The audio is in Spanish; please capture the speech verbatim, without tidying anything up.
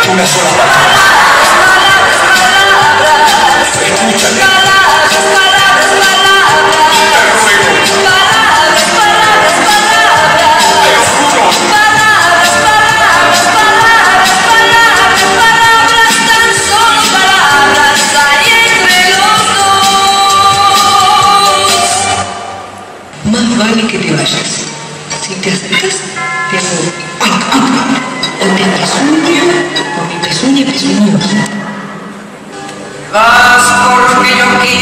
una sola palabra. Escúchame. Más vale que te vayas. Si te acercas, te hago oink, oink, o te pezuño, o mi pezuña pezuñosa. Vas por lo que yo quiero.